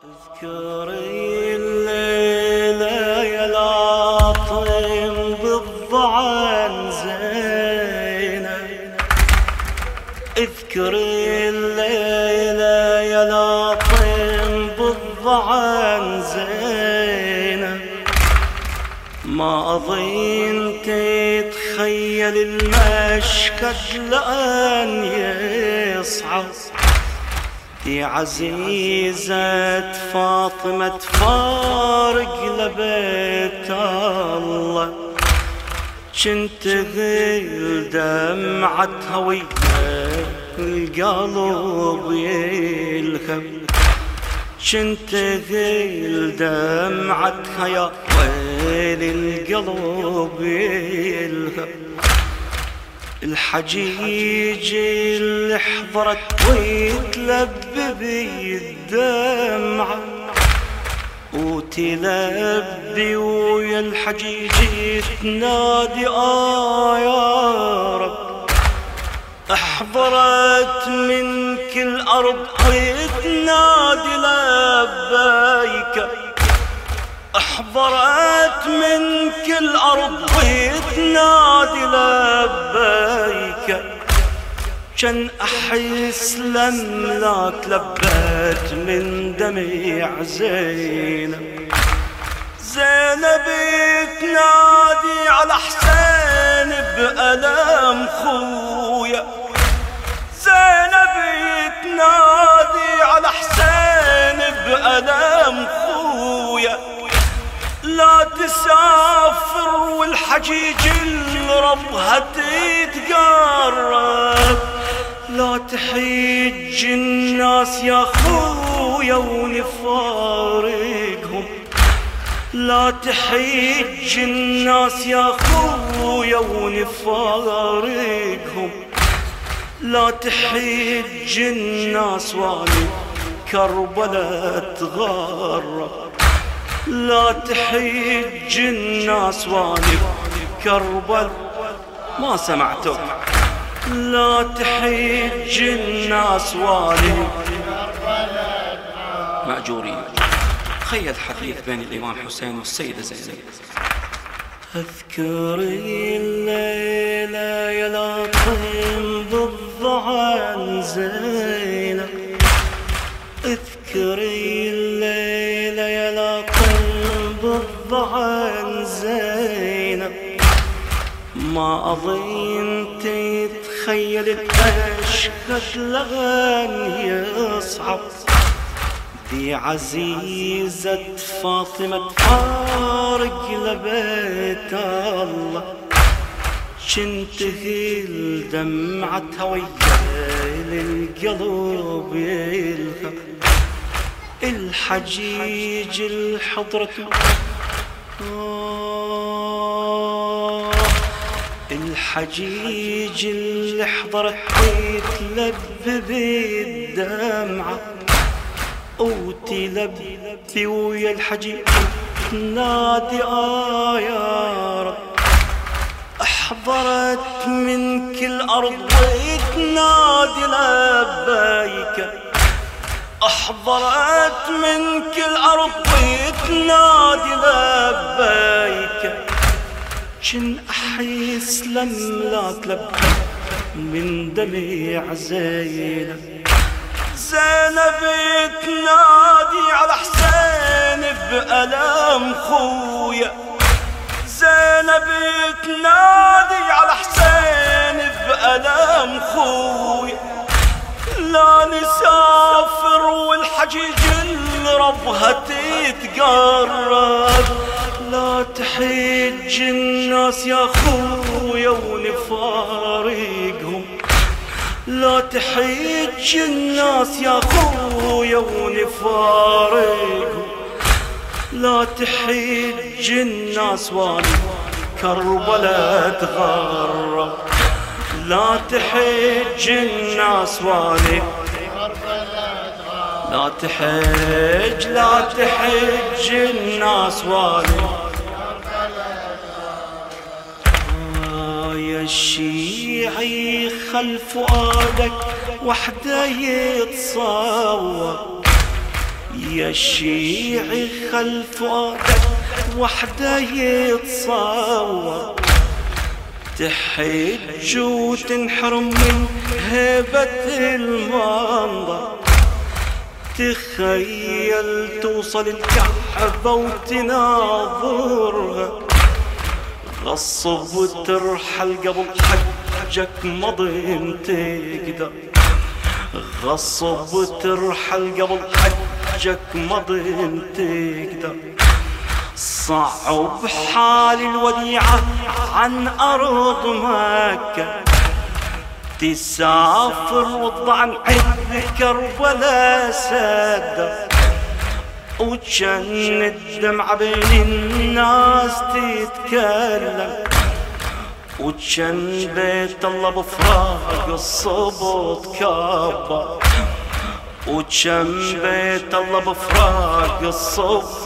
اذكري الليلة يا لاطم بالضعن زينب، اذكري الليلة يا لاطم بالضعن زينب، ما أظن تتخيل المشهد لأن يصعب يا عزيزة فاطمة تفارق لبيت الله، جنت غيل دمعتها ويا القلب يلهب، جنت غيل دمعتها يا ويل القلب يلهب، الحجيج اللي حضرت وتلبي الدمعة وتلبي ويا الحجيج تنادي يا رب، احضرت من كل أرض وتنادي لبيك، احضرت من كل أرض وتنادي لبيك، كان أحس لملاك لبيت من دمع زينب، زينب تنادي على حسين بألم خويا، زينب تنادي على حسين بألم خويا، لا تسافر والحجيج الربها تتقرب، لا تحج الناس يا خويا ونفارقهم، لا تحج الناس يا خويا ونفارقهم، لا تحج الناس واني كربلاء تغرب، لا تحج الناس واني كربل ما سمعتك، لا تحج الناس واني مأجورين. تخيل حديث بين الإمام حسين والسيدة زينب. اذكري الليلة يا لاطم بالضعن زينب، اذكري الليلة يا لاطم بالضعن زينب، ما أظن تتخيل المشهد لغن يصعب دي عزيزة فاطمة تفارق لبيت الله، جنت غيل دمعتها ويا القلب يلهب، الحجيج الحضرة الحجيج اللي حضرت وتلبي الدمعة وتلبي ويا الحجيج تنادي يا رب، احضرت من كل أرض وتنادي لبيك، احضرت من كل أرض وتنادي لبيك، جن أحس لملاك لبيك من دمع زينب، زينب تنادي على حسين بألم خويا، زينب تنادي على حسين بألم خويا، لا نسافر والحجيج الربها تتقرب، لا تحج الناس يا خويا ونفارقهم، لا تحج الناس يا خويا ونفارقهم، لا تحج الناس واني كربلاء تغرب، لا تحج الناس واني لا تحج الناس واني يا الشيعي خلف فؤادك وحده يتصور، يا شيعي خلف فؤادك وحده يتصور، تحج وتنحرم من هيبة المنظر. تخيل توصل الكعبة وتناظرها، غصب وترحل قبل حجك مضين تقدر، غصب وترحل قبل حجك مضين تقدر. صعب حال الوديعة عن أرض مكة، تسافر وتضعن عند كربلاء سدة، وجن الدمعة بين الناس تتكلم، وجن بيت الله بفراق الصبط كبر، وجن بيت الله بفراق الصبط.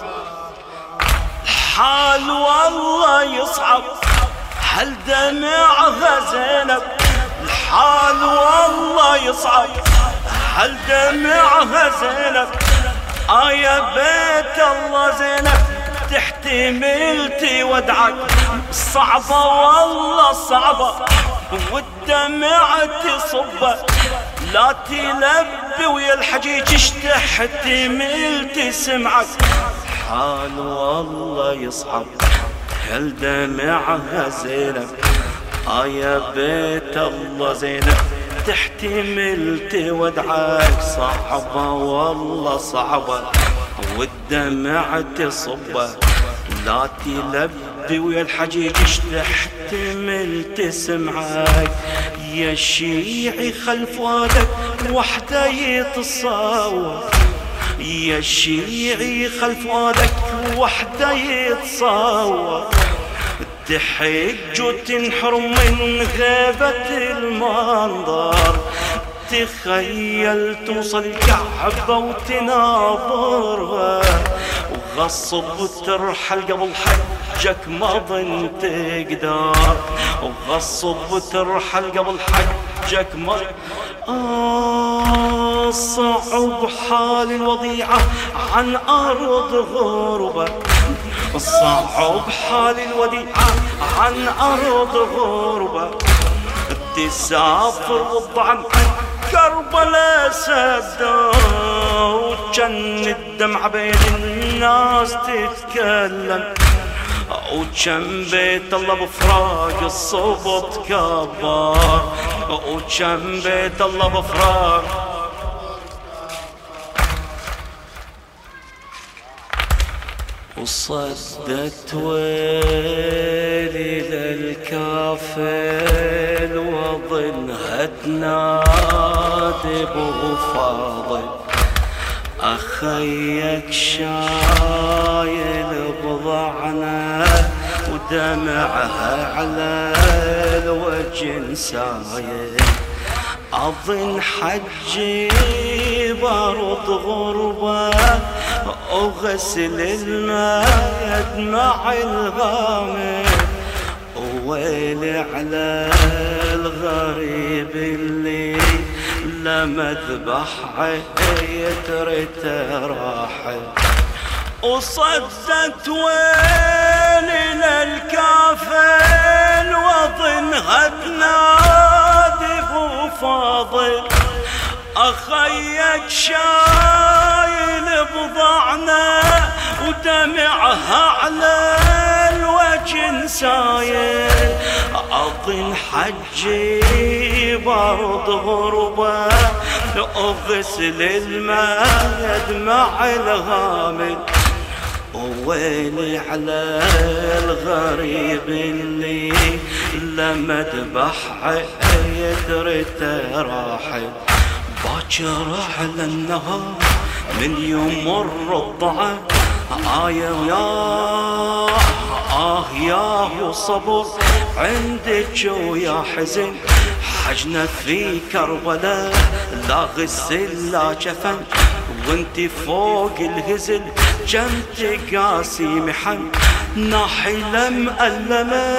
حال والله يصعب هل دمعها زينب، الحال والله يصعب هل دمعها زينب. يا بيت الله زينب تحتملتي ودعك، صعبة والله صعبة والدمع تصبه، لا تلبي ويا الحجيج اشتحتملتي سمعك. حال والله يصعب هل دمعها زينب، يا بيت الله زينب تحتملتي ودعك، صعبة والله صعبة والدمع تصبه، لا تلبي ويا الحجيج تحتمل تسمعك. يا شيعي خلف فؤادك وحده يتصور، يا شيعي خلف فؤادك وحده يتصور، تحج وتنحرم من غيبة المنظر. تخيل توصل الكعبة وتناظرها، وغصب وترحل قبل حجك ما ظن تقدر، وغصب وترحل قبل حجك ما. صعب حال الوضيعة عن أرض غربة، صعب حال الوديعة عن أرض غربة، تسافر وتضعن كربلاء سدة، وجن الدمع بين الناس تتكلم، وجن بيت الله بفراق الصبط كبر، وجن بيت الله بفراق. وصدت ويلي للكافل وظنها تنادي بو فاضل، أخيك شايل بضعنا ودمعها على الوجه سايل، أظن حجي برض غربة وغسل الماء دمع الغامر، وويلي على الغريب اللي لما ذبح عيترته راحل. وصدت ويلي للكافل وظنها تنادي بو فاضل، أخيك شايل بضعنا ودمعها على الوجه سايل، أظن حجي برض غربة وغسل الماء دمع الغامل، وويلي على الغريب اللي لما ذبح عيترته راحل. باكر على النهار من يمر الضعف، يا صبر عندك ويا حزن، حجنا في كربلاء لا غسل لا جفن، وانتي فوق الهزل جنتي قاسي محن، ناحي مألمة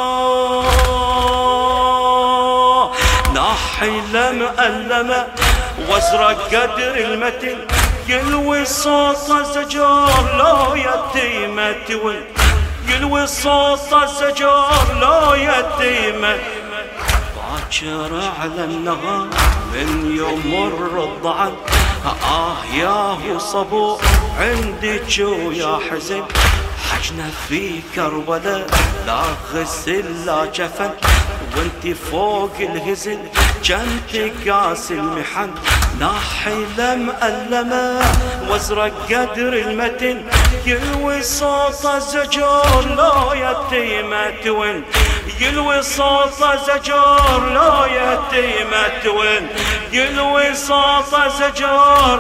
ناحي مألمة وازرق قدر المتن يلوي صوت الزجر لو يتيمة تول، يلوي صوت الزجر لو يتيمة. باكر على النهار من يمر الضعن، يا صبور عندك ويا حزن، حجنا في كربلاء لا غسل لا جفن، وانتي فوق الهزل جنت قاس المحن، ناحي مألمة وازرق قدر المتن يلوي صوت الزجر لو يتيمة تون، يلوي صوت الزجر لو يتيمة تون، يلوي صوت الزجر.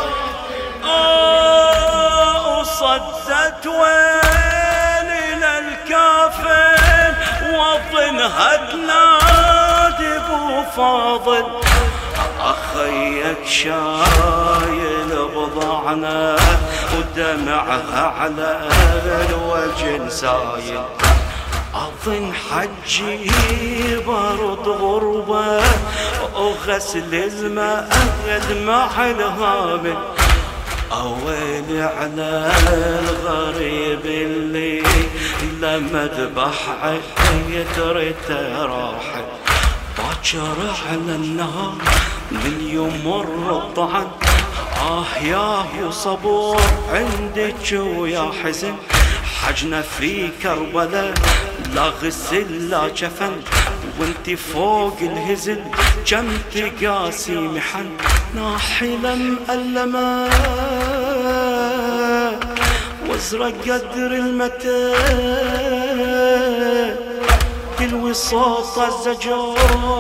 وصدت وين إلى الكافن وطنها تنادي بو فاضل، أخيك شايل بضعنا ودمعها على الوجه سايل، أظن حجي برد غربة وغسل الماء مع الهامل، أويلي على الغريب اللي لما ذبح يدرته راحل. باكر على النهار من يمر الطعن، يا صبور عندك ويا حزن، حجنا في كربلاء لا غسل لا جفن، وانتي فوق الهزل جمت قاسي محن، ناحي مألمة وازرق قدر المتن يلوي صوت الزجر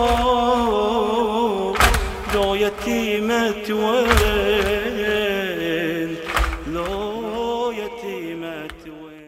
لو يتيمة وين، لو يتيمة وين.